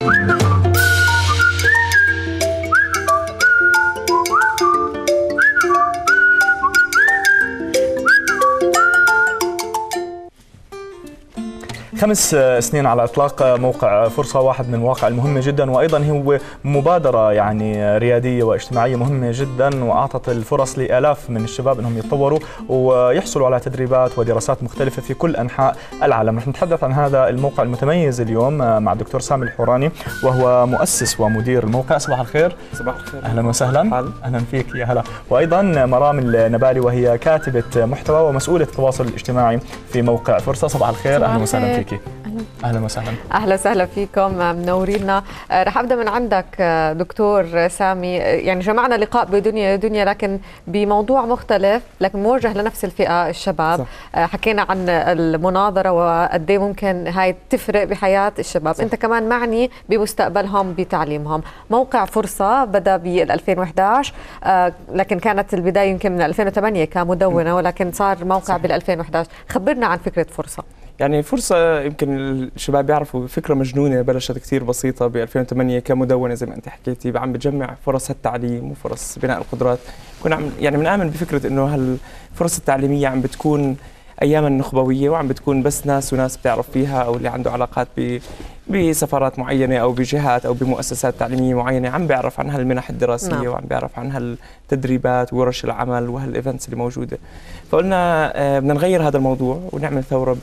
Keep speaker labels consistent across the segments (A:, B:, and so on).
A: 5 سنين على إطلاق موقع فرصة، واحد من المواقع المهمة جدا، وأيضا هو مبادرة يعني ريادية واجتماعية مهمة جدا، وأعطت الفرص لآلاف من الشباب أنهم يتطوروا ويحصلوا على تدريبات ودراسات مختلفة في كل أنحاء العالم. رح نتحدث عن هذا الموقع المتميز اليوم مع الدكتور سامي الحوراني، وهو مؤسس ومدير الموقع. صباح الخير.
B: صباح الخير.
A: أهلا وسهلا. أهلا فيك. يا هلا. وأيضا مرام النبالي، وهي كاتبة محتوى ومسؤولة التواصل الاجتماعي في موقع فرصة. صباح الخير. أهلا وسهلا فيك. اهلا وسهلا.
C: اهلا وسهلا فيكم، منورينا. رح ابدا من عندك دكتور سامي. يعني جمعنا لقاء بدنيا دنيا لكن بموضوع مختلف، لكن موجه لنفس الفئه، الشباب. صح. حكينا عن المناظره وقد ايه ممكن هاي تفرق بحياه الشباب. صح. انت كمان معني بمستقبلهم بتعليمهم. موقع فرصه بدا بال 2011، لكن كانت البدايه يمكن من 2008 كمدونه، ولكن صار موقع بال 2011. خبرنا عن فكره فرصه.
B: يعني فرصة يمكن الشباب بيعرفوا فكرة مجنونة بلشت كثير بسيطة ب 2008 كمدونة زي ما أنت حكيتي، عم بتجمع فرص التعليم وفرص بناء القدرات. كنا يعني بنآمن بفكرة إنه هالفرص التعليمية عم بتكون أيام النخبوية، وعم بتكون بس ناس وناس بتعرف فيها، أو اللي عنده علاقات بسفارات معينة أو بجهات أو بمؤسسات تعليمية معينة عم بيعرف عن هالمنح الدراسية. نعم. وعم بيعرف عن هالتدريبات وورش العمل وهالإيفنتس اللي موجودة. فقلنا بدنا نغير هذا الموضوع ونعمل ثورة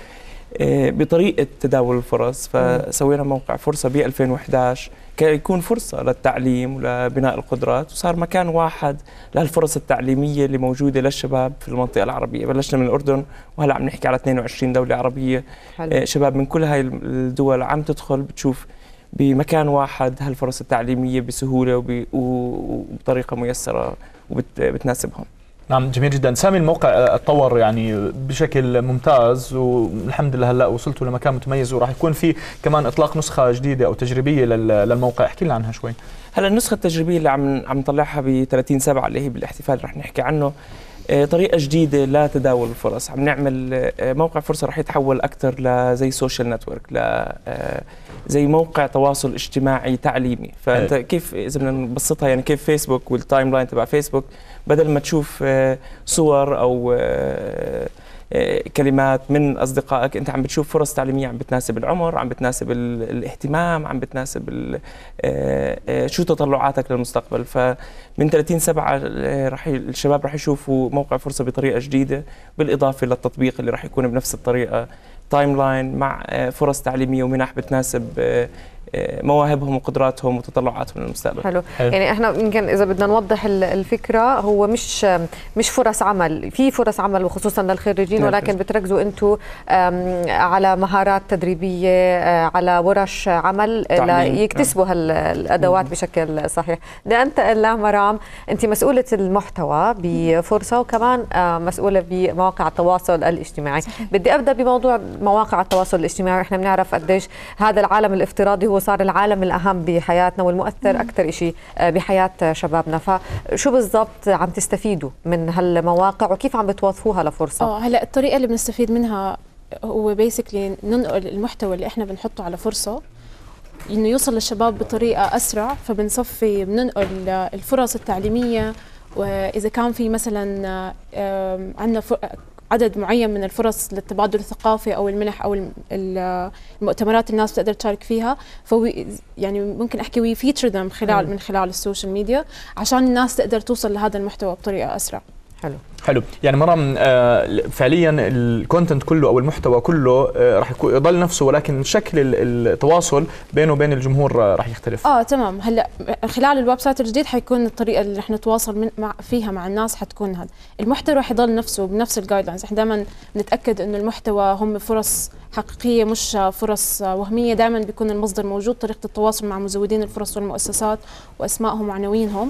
B: بطريقة تداول الفرص. فسوينا موقع فرصة ب 2011 كيكون فرصة للتعليم ولبناء القدرات، وصار مكان واحد للفرص التعليمية اللي موجودة للشباب في المنطقة العربية. بلشنا من الأردن، وهلا عم نحكي على 22 دولة عربية. حلو. شباب من كل هاي الدول عم تدخل بتشوف بمكان واحد هالفرص التعليمية بسهولة وبطريقة ميسرة وبتناسبهم.
A: نعم، جميل جدا. سامي، الموقع تطور يعني بشكل ممتاز، والحمد لله هلا وصلتوا لمكان متميز، وراح يكون في كمان اطلاق نسخه جديده او تجريبيه للموقع. احكي لنا عنها شوي.
B: هلا النسخه التجريبيه اللي عم نطلعها ب 30/7 اللي هي بالاحتفال رح نحكي عنه طريقه جديده لتداول الفرص. عم نعمل موقع فرصه رح يتحول اكثر لزي سوشيال نتورك، زي موقع تواصل اجتماعي تعليمي. فانت كيف اذا بدنا نبسطها، يعني كيف فيسبوك والتايم لاين تبع فيسبوك بدل ما تشوف صور او كلمات من اصدقائك، انت عم بتشوف فرص تعليميه عم بتناسب العمر، عم بتناسب الاهتمام، عم بتناسب شو تطلعاتك للمستقبل. فمن 30/7 الشباب رح يشوفوا موقع فرصه بطريقه جديده، بالاضافه للتطبيق اللي رح يكون بنفس الطريقه، تايم لاين مع فرص تعليميه ومنح بتناسب مواهبهم وقدراتهم وتطلعاتهم للمستقبل.
C: حلو. يعني احنا يمكن اذا بدنا نوضح الفكره، هو مش فرص عمل، في فرص عمل وخصوصا للخريجين، ولكن بتركزوا انتم على مهارات تدريبيه، على ورش عمل ليكتسبوا هالادوات بشكل صحيح. بدي انتقل لمرام، انت مسؤوله المحتوى بفرصه وكمان مسؤوله بمواقع التواصل الاجتماعي. صحيح. بدي ابدا بموضوع مواقع التواصل الاجتماعي. احنا بنعرف قديش هذا العالم الافتراضي هو صار العالم الأهم بحياتنا والمؤثر أكثر شيء بحياة شبابنا. فشو بالضبط عم تستفيدوا من هالمواقع وكيف عم بتوظفوها لفرصة؟
D: هلا الطريقة اللي بنستفيد منها هو بيسكلي ننقل المحتوى اللي احنا بنحطه على فرصة انه يوصل للشباب بطريقة أسرع. فبنصفي بننقل الفرص التعليمية، وإذا كان في مثلا عندنا عدد معين من الفرص للتبادل الثقافي او المنح او المؤتمرات الناس بتقدر تشارك فيها، فهو يعني ممكن احكي وي فيتشر ذم من خلال السوشيال ميديا عشان الناس تقدر توصل لهذا المحتوى بطريقه اسرع.
A: حلو. يعني مرام، فعليا الكونتنت كله او المحتوى كله راح يضل نفسه، ولكن شكل التواصل بينه وبين الجمهور راح يختلف.
D: تمام. هلا خلال الويب سايت الجديد حيكون الطريقه اللي رح نتواصل فيها مع الناس حتكون هذا المحتوى راح يضل نفسه بنفس الجايد لاينز. احنا دائما نتاكد انه المحتوى هم فرص حقيقيه مش فرص وهميه. دائما بيكون المصدر موجود، طريقه التواصل مع مزودين الفرص والمؤسسات واسمائهم وعناوينهم.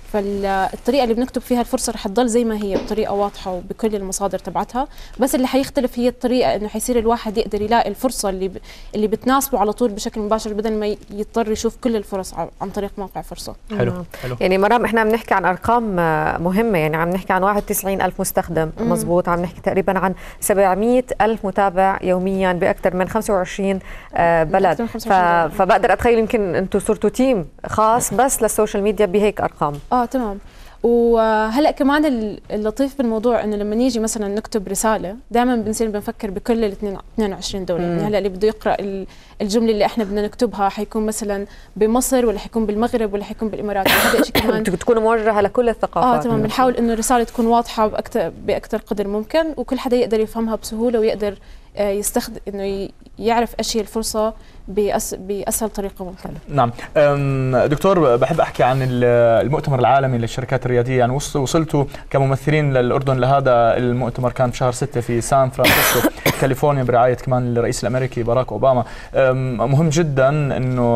D: فالطريقه اللي بنكتب فيها الفرصه رح تضل زي ما هي بطريقه واضحه وبكل المصادر تبعتها، بس اللي حيختلف هي الطريقه، انه حيصير الواحد يقدر يلاقي الفرصه اللي بتناسبه على طول بشكل مباشر، بدل ما يضطر يشوف كل الفرص عن طريق موقع فرصه.
A: حلو.
C: يعني مرام احنا عم نحكي عن ارقام مهمه، يعني عم نحكي عن 91,000 مستخدم مزبوط، عم نحكي تقريبا عن 700,000 متابع يوميا باكثر من 25 بلد. فبقدر اتخيل يمكن انتم صرتوا تيم خاص بس للسوشيال ميديا بهيك ارقام.
D: تمام. وهلا كمان اللطيف بالموضوع انه لما نيجي مثلا نكتب رساله دائما بنصير بنفكر بكل ال 22 دوله. يعني هلا اللي بده يقرا الجمله اللي احنا بدنا نكتبها حيكون مثلا بمصر ولا حيكون بالمغرب ولا حيكون بالامارات، هذا شيء كمان
C: بتكون موجهه لكل الثقافات.
D: تمام. بنحاول انه الرساله تكون واضحه باكثر قدر ممكن، وكل حدا يقدر يفهمها بسهوله ويقدر يستخدم انه يعرف ايش هي الفرصه باسهل طريقه ممكنه.
A: نعم. دكتور، بحب احكي عن المؤتمر العالمي للشركات الرياديه، يعني وصلتوا كممثلين للاردن لهذا المؤتمر، كان في شهر 6 في سان فرانسيسكو كاليفورنيا برعايه كمان الرئيس الامريكي باراك اوباما. مهم جدا انه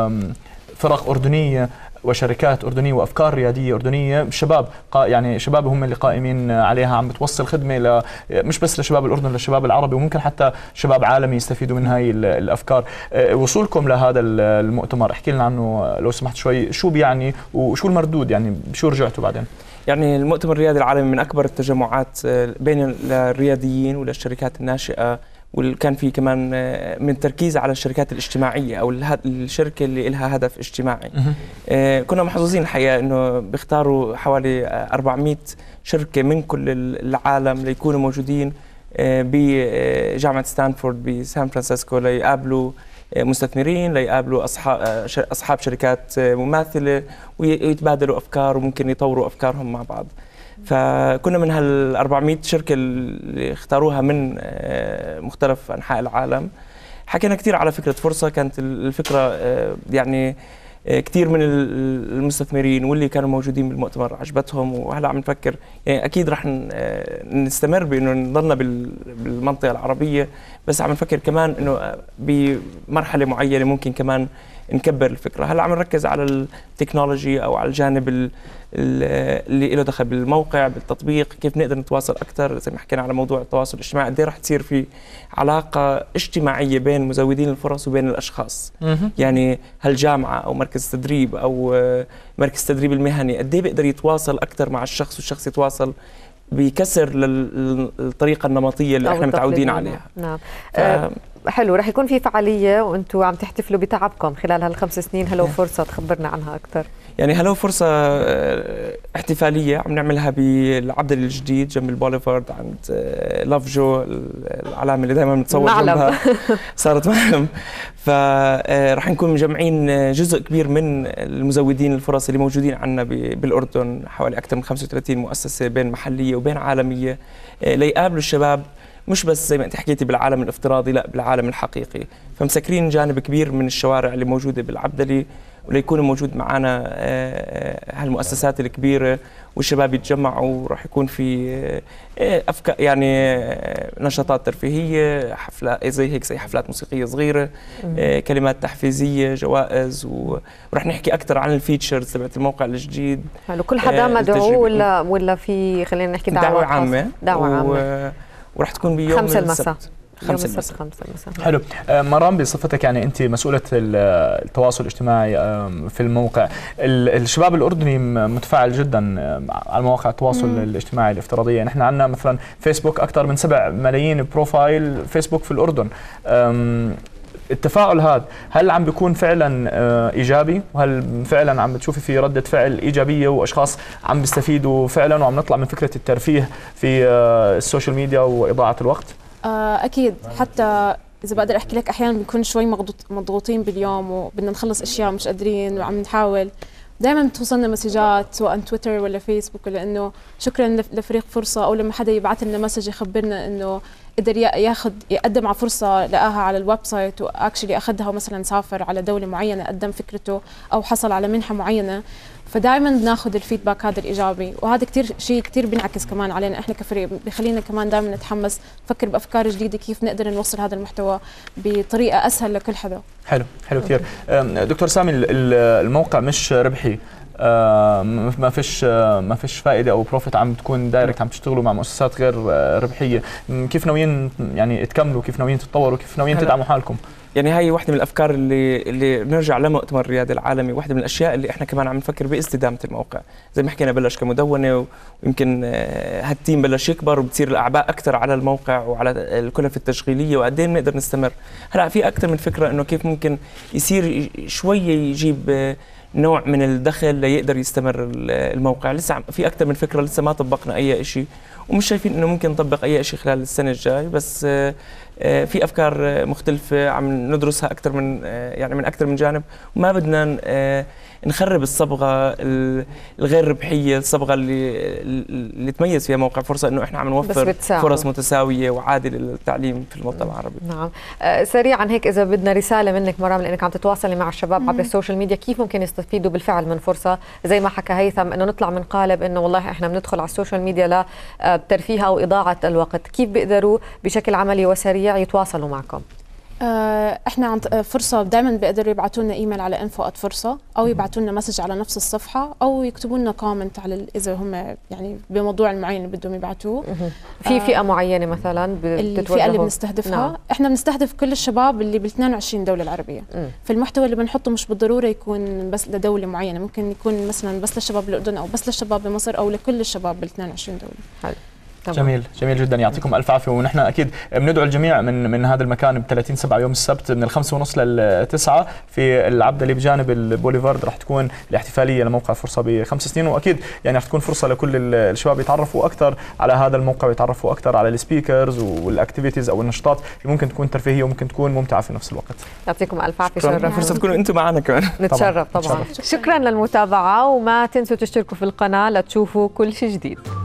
A: فرق اردنيه وشركات أردنية وأفكار ريادية أردنية، شباب يعني شباب هم اللي قائمين عليها، عم بتوصل خدمة مش بس لشباب الأردن، للشباب العربي، وممكن حتى شباب عالمي يستفيدوا من هاي الأفكار. وصولكم لهذا المؤتمر احكي لنا عنه لو سمحت شوي، شو بيعني وشو المردود، يعني شو رجعتوا بعدين؟
B: يعني المؤتمر الريادي العالمي من أكبر التجمعات بين الرياديين وللشركات الناشئة، وكان في كمان من تركيز على الشركات الاجتماعية أو الشركة اللي لها هدف اجتماعي. كنا محظوظين الحقيقة أنه بيختاروا حوالي 400 شركة من كل العالم ليكونوا موجودين بجامعة ستانفورد بسان فرانسيسكو، ليقابلوا مستثمرين، ليقابلوا أصحاب شركات مماثلة ويتبادلوا أفكار وممكن يطوروا أفكارهم مع بعض. فكنا من هال 400 شركة اللي اختاروها من مختلف أنحاء العالم. حكينا كثير على فكرة فرصة، كانت الفكرة يعني كثير من المستثمرين واللي كانوا موجودين بالمؤتمر عجبتهم، وهلا عم نفكر يعني أكيد رح نستمر بأنه نضلنا بالمنطقة العربية، بس عم نفكر كمان أنه بمرحلة معينة ممكن كمان نكبر الفكرة. هلا عم نركز على التكنولوجي أو على الجانب اللي له دخل بالموقع بالتطبيق، كيف نقدر نتواصل أكثر، زي ما حكينا على موضوع التواصل الاجتماعي، قد ايه رح تصير في علاقة اجتماعية بين مزودين الفرص وبين الأشخاص. يعني هالجامعة أو مركز تدريب أو مركز تدريب المهني قد ايه بيقدر يتواصل أكثر مع الشخص والشخص يتواصل، بيكسر للطريقة النمطية اللي احنا متعودين عليها.
C: نعم. حلو. رح يكون في فعالية وانتم عم تحتفلوا بتعبكم خلال هال5 سنين، هلو فرصة تخبرنا عنها أكثر.
B: يعني هلو فرصة احتفالية عم نعملها بالعبدلي الجديد جنب البوليفارد عند لاف جو، العلامة اللي دائما بنتصور جنبها صارت معلم. فرح نكون مجمعين جزء كبير من المزودين الفرص اللي موجودين عندنا بالأردن، حوالي أكثر من 35 مؤسسة بين محلية وبين عالمية، ليقابلوا الشباب مش بس زي ما انت حكيتي بالعالم الافتراضي، لا بالعالم الحقيقي. فمسكرين جانب كبير من الشوارع اللي موجودة بالعبدلي، وليكون موجود معنا هالمؤسسات الكبيرة والشباب يتجمعوا. راح يكون في أفكار يعني نشاطات ترفيهية، حفلات زي حفلات موسيقية صغيرة، كلمات تحفيزية، جوائز، ورح نحكي أكثر عن الفيتشرز تبعت الموقع الجديد.
C: حلو. كل حدا مدعو ولا في خلينا نحكي
B: دعوة عامة؟
C: دعوة عامة
B: ورح تكون بيوم
C: 5 المساء.
B: 5 المساء.
A: حلو. مرام، بصفتك يعني انت مسؤوله التواصل الاجتماعي في الموقع، الشباب الاردني متفاعل جدا على مواقع التواصل الاجتماعي الافتراضيه. نحن عندنا مثلا فيسبوك اكثر من 7 ملايين بروفايل فيسبوك في الاردن. التفاعل هذا هل عم بيكون فعلا ايجابي، وهل فعلا عم بتشوفي في رده فعل ايجابيه واشخاص عم بيستفيدوا فعلا وعم نطلع من فكره الترفيه في السوشيال ميديا واضاعه الوقت؟
D: اكيد. حتى اذا بقدر احكي لك احيانا بنكون شوي مضغوطين باليوم وبدنا نخلص اشياء مش قادرين وعم نحاول، دائما بتوصلنا مسجات سواء تويتر ولا فيسبوك، ولا انه شكرا لفريق فرصه، او لما حدا يبعث لنا مسج يخبرنا انه قدر يقدم على فرصه لقاها على الويب سايت واكشلي اخذها، مثلا سافر على دوله معينه قدم فكرته او حصل على منحه معينه. فدائما بناخذ الفيدباك هذا الايجابي، وهذا شيء كثير بينعكس كمان علينا احنا كفريق، بخلينا كمان دائما نتحمس نفكر بافكار جديده كيف نقدر نوصل هذا المحتوى بطريقه اسهل لكل حدا.
A: حلو كثير. دكتور سامي، الموقع مش ربحي، ما فيش فائده او بروفيت عم تكون دايركت، عم تشتغلوا مع مؤسسات غير ربحيه، كيف ناويين يعني تكملوا؟ كيف ناويين تتطوروا؟ كيف ناويين تدعموا حالكم؟
B: يعني هاي واحدة من الأفكار اللي بنرجع لمؤتمر الريادة العالمي، واحدة من الأشياء اللي إحنا كمان عم نفكر باستدامة الموقع. زي ما حكينا بلش كمدونة، ويمكن هالتيم بلش يكبر وبتصير الأعباء أكثر على الموقع وعلى الكلف التشغيلية، وقد ايه بنقدر نستمر. هلا في أكثر من فكرة إنه كيف ممكن يصير شوية يجيب نوع من الدخل ليقدر يستمر الموقع. لسه في أكثر من فكرة، لسه ما طبقنا أي شيء، ومش شايفين إنه ممكن نطبق أي شيء خلال السنة الجاي، بس في افكار مختلفه عم ندرسها اكثر من يعني من اكثر من جانب، وما بدنا نخرب الصبغه الغير ربحيه، الصبغه اللي تميز فيها موقع فرصه، انه احنا عم نوفر فرص متساويه وعادله للتعليم في المنطقه العربيه.
C: نعم. سريعا هيك اذا بدنا رساله منك مرام، لانك عم تتواصلي مع الشباب عبر السوشيال ميديا، كيف ممكن يستفيدوا بالفعل من فرصه زي ما حكى هيثم، انه نطلع من قالب انه والله احنا بندخل على السوشيال ميديا لترفيه او اضاعه الوقت، كيف بيقدروا بشكل عملي وسريع يتواصلوا معكم؟
D: احنا عند فرصه دائما بيقدروا يبعثوا لنا ايميل على info@فرصه، او يبعثوا لنا مسج على نفس الصفحه، او يكتبوا لنا كومنت على اذا هم يعني بموضوع المعين اللي بدهم يبعثوه.
C: في فئه معينه مثلا
D: الفئه اللي بنستهدفها؟ نعم. احنا بنستهدف كل الشباب اللي بال22 دوله العربية. فالمحتوى اللي بنحطه مش بالضروره يكون بس لدوله معينه، ممكن يكون مثلا بس للشباب بالاردن، او بس للشباب بمصر، او لكل الشباب بال22 دوله. حلو.
A: جميل جدا، يعطيكم الف عافيه. ونحن اكيد بندعو الجميع من هذا المكان ب 30/7 يوم السبت من 5:30 ل9 في العبده اللي بجانب البوليفارد. راح تكون الاحتفاليه لموقع فرصه ب5 سنين، واكيد يعني راح تكون فرصه لكل الشباب يتعرفوا اكثر على هذا الموقع ويتعرفوا اكثر على السبيكرز والاكتيفيتيز او النشاطات اللي ممكن تكون ترفيهيه وممكن تكون ممتعه في نفس الوقت.
C: يعطيكم الف عافيه، شرفتونا.
B: فرصه تكونوا انتم معنا كمان.
C: نتشرف طبعا. شكرا للمتابعه، وما تنسوا تشتركوا في القناه لتشوفوا كل شيء جديد.